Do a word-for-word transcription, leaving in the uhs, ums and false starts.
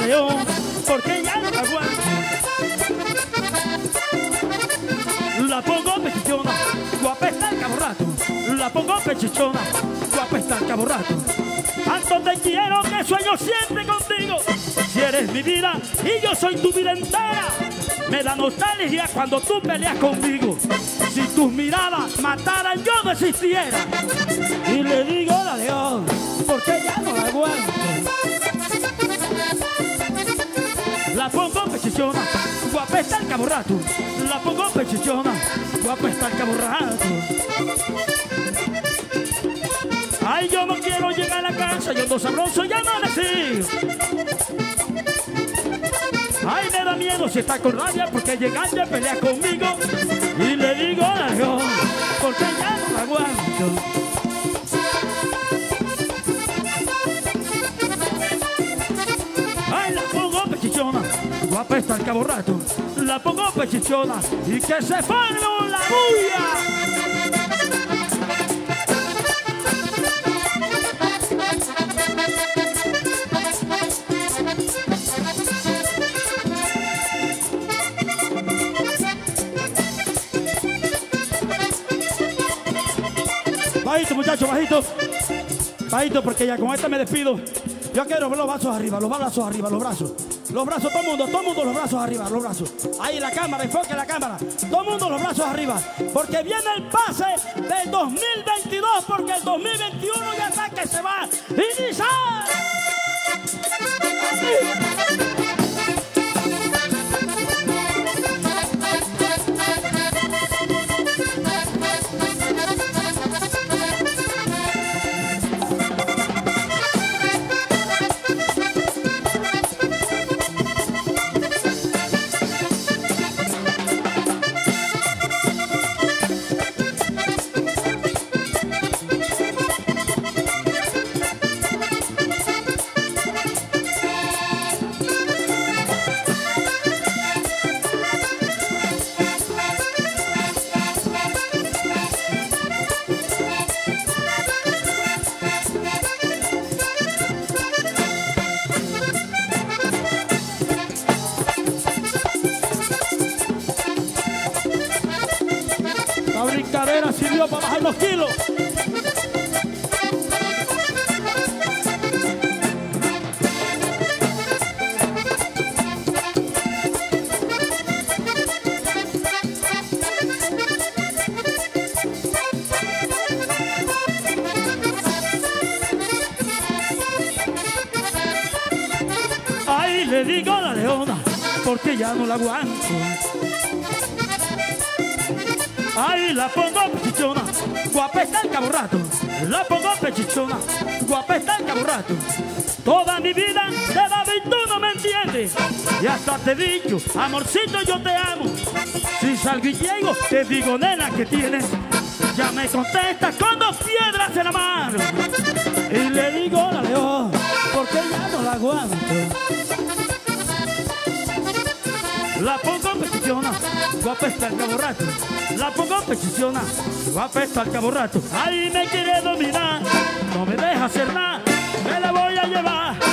león, porque ya no la aguanto. La pongo pechichona, guapa está el cabo rato. La pongo pechichona, guapa está el cabo rato. Tanto te quiero que sueño siempre contigo. Si eres mi vida y yo soy tu vida entera. Me da nostalgia cuando tú peleas conmigo. Si tus miradas mataran yo no existiera. Y le digo a la león, porque ya no la aguanto. La pongo pechichona, guapa está el cabo rato. La pongo pechichona, guapa está el cabo rato. Ay, yo no quiero llegar a la casa, yo ando sabroso y amanecí. Ay, me da miedo si está con rabia porque llegaste a pelear conmigo. Y le digo a la león, porque ya no la aguanto. Ay, la pongo pechichona, guapa está el cabo rato. La pongo pechichona y que se forme la bulla. Bajito, muchachos, bajito. Bajito, porque ya con esta me despido. Yo quiero ver los brazos arriba, los brazos arriba, los brazos. Los brazos, todo el mundo, todo el mundo, los brazos arriba, los brazos. Ahí la cámara, enfoque la cámara. Todo el mundo, los brazos arriba. Porque viene el pase del dos mil veintidós, porque el dos mil veintiuno ya está que se va a iniciar. La brincadera sirvió para bajar los kilos. Ay, le digo a la leona, porque ya no la aguanto. Ay, la pongo pechichona, guapa está el cabo rato. La pongo pechichona, guapa está el cabo rato. Toda mi vida te daba y tú no me entiendes. Y hasta te he dicho, amorcito, yo te amo. Si salgo y llego, te digo, nena, ¿qué tienes? Ya me contestas con dos piedras en la mano. Y le digo a la león, porque ya no la aguanto. La pongo pechichona, guapa está el cabo rato. La pongo pechichona, guapa está el cabo rato. Ahí me quiere dominar, no me deja hacer nada, me la voy a llevar.